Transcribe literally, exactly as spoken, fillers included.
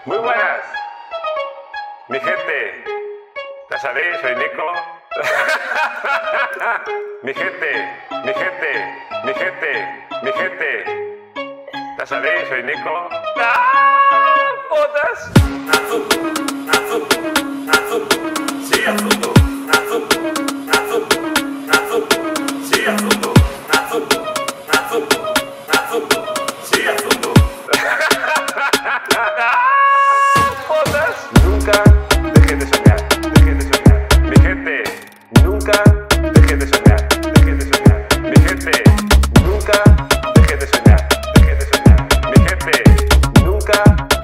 Muy buenas, mi gente. Ya sabéis, soy Nico. Mi gente, mi gente, mi gente, mi gente. Ya sabéis, soy Nico. ¡Ah! ¡Potas! Azupo, azupo, azupo, sí, azupo, azupo, azupo, azupo, sí, azupo, azupo, azupo, azupo, sí, azupo. ¡Potas! Nunca dejes de soñar, dejes de soñar. Mi gente, nunca dejes de soñar, dejes de soñar. Mi gente, nunca dejes de soñar, dejes de soñar. Mi gente, nunca